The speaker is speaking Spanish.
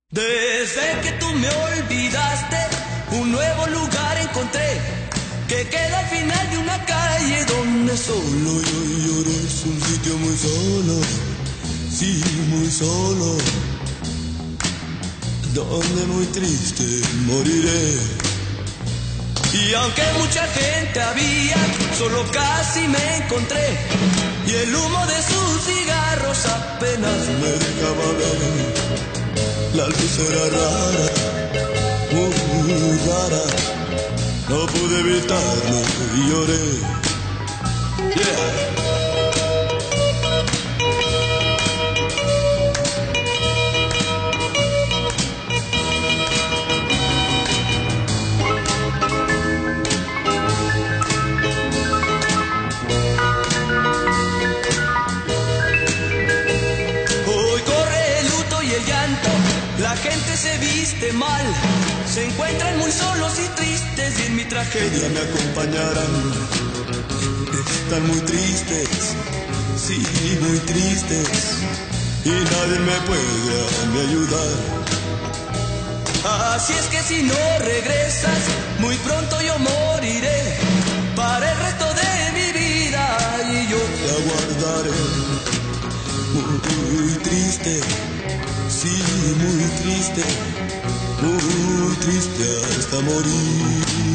Desde que tú me olvidaste, un nuevo lugar encontré, que queda al final de una calle donde solo yo lloré. Es un sitio muy solo, sí, muy solo, donde muy triste moriré. Y aunque mucha gente había, solo casi me encontré, y el humo de sus cigarros apenas me dejaba ver. La luz era rara, muy rara, no pude evitarlo y lloré. Yeah. La gente se viste mal, se encuentran muy solos y tristes, y en mi tragedia me acompañarán. Están muy tristes, sí, muy tristes, y nadie me puede ayudar. Así es que si no regresas, muy pronto yo moriré para el resto de mi vida, y yo te aguardaré. Muy triste, sí, muy triste hasta morir.